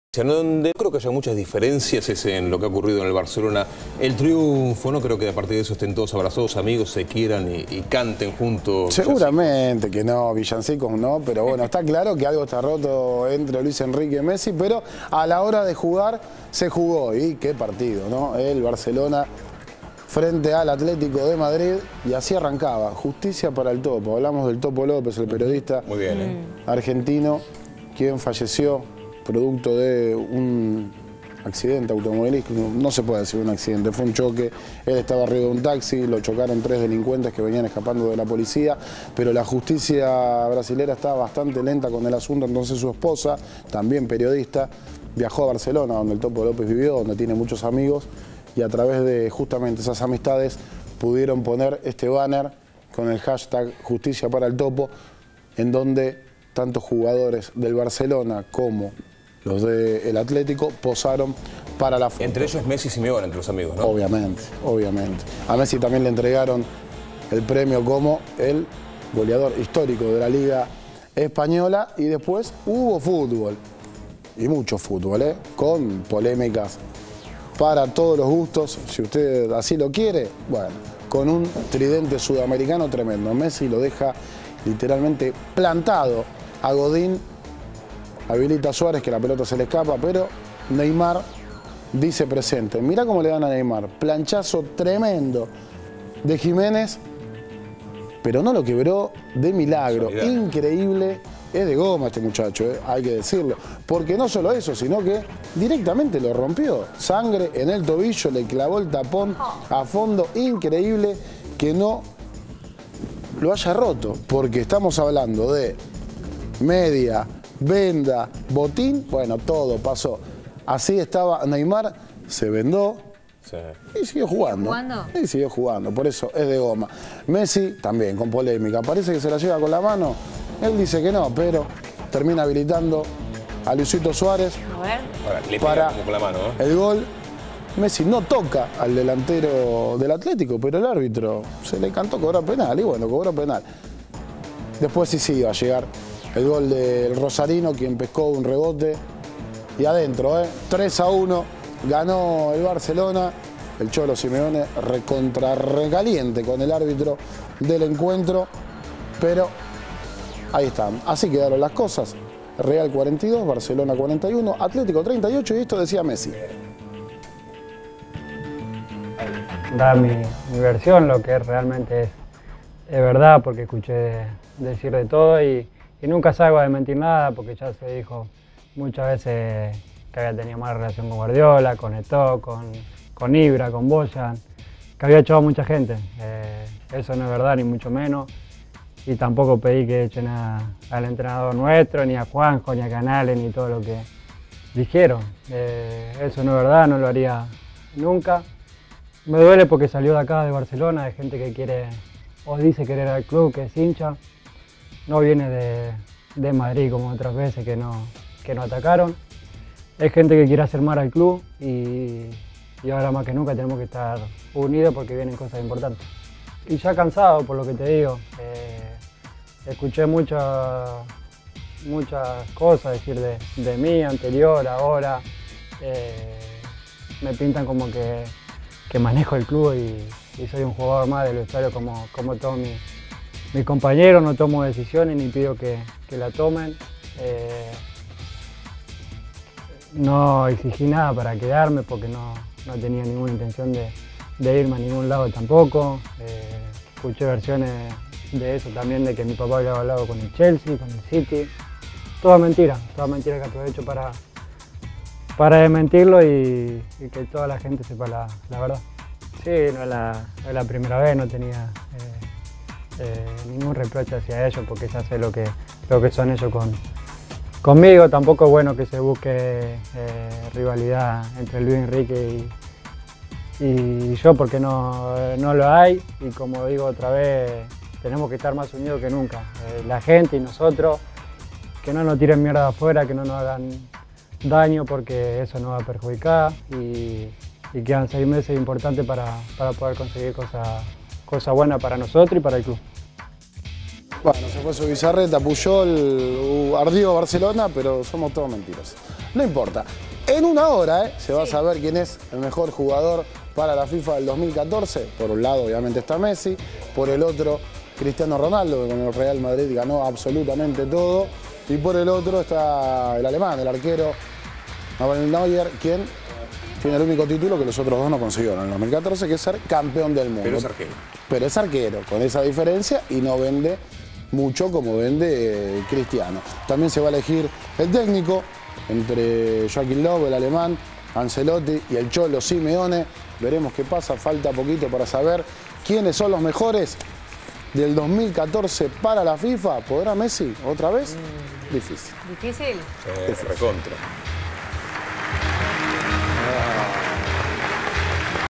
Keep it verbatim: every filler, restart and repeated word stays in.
Donde creo que haya muchas diferencias es en lo que ha ocurrido en el Barcelona. El triunfo, no creo que a partir de eso estén todos abrazados, amigos, se quieran y, y canten juntos. Seguramente que no, villancicos no, pero bueno, está claro que algo está roto entre Luis Enrique y Messi, pero a la hora de jugar se jugó. Y qué partido, ¿no? El Barcelona frente al Atlético de Madrid, y así arrancaba. Justicia para el Topo. Hablamos del Topo López, el periodista Muy bien, ¿eh? argentino, quien falleció producto de un accidente automovilístico. No se puede decir un accidente, fue un choque. Él estaba arriba de un taxi, lo chocaron tres delincuentes que venían escapando de la policía, pero la justicia brasilera estaba bastante lenta con el asunto. Entonces su esposa, también periodista, viajó a Barcelona, donde el Topo López vivió, donde tiene muchos amigos, y a través de justamente esas amistades pudieron poner este banner con el hashtag Justicia para el Topo, en donde tanto jugadores del Barcelona como los del Atlético posaron para la foto. Entre ellos Messi y Simeone, entre los amigos, ¿no? Obviamente, obviamente. A Messi también le entregaron el premio como el goleador histórico de la Liga Española, y después hubo fútbol, y mucho fútbol, ¿eh? Con polémicas para todos los gustos, si usted así lo quiere. Bueno, con un tridente sudamericano tremendo. Messi lo deja literalmente plantado a Godín, habilita a Suárez, que la pelota se le escapa, pero Neymar dice presente. Mirá cómo le dan a Neymar, planchazo tremendo de Jiménez, pero no lo quebró de milagro. Increíble, es de goma este muchacho, eh, hay que decirlo, porque no solo eso, sino que directamente lo rompió. Sangre en el tobillo, le clavó el tapón a fondo. Increíble que no lo haya roto, porque estamos hablando de media, venda, botín, bueno, todo pasó. Así estaba Neymar, se vendó, sí, y siguió jugando. ¿Jugando? Y siguió jugando, por eso es de goma. Messi también con polémica, parece que se la lleva con la mano. Él dice que no, pero termina habilitando a Luisito Suárez. A ver. Ahora, le para como con la mano, ¿eh? el gol. Messi no toca al delantero del Atlético, pero el árbitro se le cantó cobrar penal, y bueno, cobró penal. Después sí sí iba a llegar el gol del Rosarino, quien pescó un rebote, y adentro, ¿eh? tres a uno, ganó el Barcelona. El Cholo Simeone recontra recaliente con el árbitro del encuentro, pero ahí están. Así quedaron las cosas. Real cuarenta y dos, Barcelona cuarenta y uno, Atlético treinta y ocho, y esto decía Messi. Da mi, mi versión, lo que realmente es, es verdad, porque escuché decir de todo y, y nunca salgo de mentir nada, porque ya se dijo muchas veces que había tenido mala relación con Guardiola, con Eto'o, con, con Ibra, con Boyan, que había echado a mucha gente. Eh, eso no es verdad, ni mucho menos, y tampoco pedí que echen a, al entrenador nuestro, ni a Juanjo, ni a Canales, ni todo lo que dijeron. Eh, eso no es verdad, no lo haría nunca. Me duele porque salió de acá, de Barcelona, de gente que quiere o dice querer al club, que es hincha. No viene de, de Madrid como otras veces que no, que no atacaron. Es gente que quiere hacer mal al club, y, y ahora más que nunca tenemos que estar unidos porque vienen cosas importantes. Y ya cansado, por lo que te digo, eh, escuché muchas muchas cosas decir de, de mí, anterior, ahora. Eh, me pintan como que que manejo el club y, y soy un jugador más del vestuario como, como todos mis, mis compañeros. No tomo decisiones ni pido que, que la tomen. Eh, no exigí nada para quedarme porque no, no tenía ninguna intención de, de irme a ningún lado tampoco. Eh, escuché versiones de eso también, de que mi papá había hablado con el Chelsea, con el City. Toda mentira, toda mentira que aprovecho para... para desmentirlo y, y que toda la gente sepa la, la verdad. Sí, no es la, no es la primera vez, no tenía eh, eh, ningún reproche hacia ellos, porque ya sé lo que, lo que son ellos con, conmigo. Tampoco es bueno que se busque eh, rivalidad entre Luis Enrique y, y yo, porque no, no lo hay, y como digo otra vez, tenemos que estar más unidos que nunca. Eh, la gente y nosotros, que no nos tiren mierda afuera, que no nos hagan daño, porque eso nos va a perjudicar, y, y quedan seis meses importantes para, para poder conseguir cosas cosa buenas para nosotros y para el club. Bueno, se fue su Bizarreta, Puyol, ardió Barcelona, pero somos todos mentiras. No importa. En una hora ¿eh? se va sí. a saber quién es el mejor jugador para la FIFA del dos mil catorce. Por un lado, obviamente, está Messi. Por el otro, Cristiano Ronaldo, que con el Real Madrid ganó absolutamente todo. Y por el otro está el alemán, el arquero Manuel Neuer, quien tiene el único título que los otros dos no consiguieron en el dos mil catorce, que es ser campeón del mundo. Pero es arquero. Pero es arquero, con esa diferencia, y no vende mucho como vende eh, Cristiano. También se va a elegir el técnico entre Joachim Löw, el alemán, Ancelotti y el Cholo Simeone. Veremos qué pasa, falta poquito para saber quiénes son los mejores del dos mil catorce para la FIFA. ¿Podrá Messi otra vez? Mm. Difícil. ¿Difícil? Eh, Difícil. Recontra.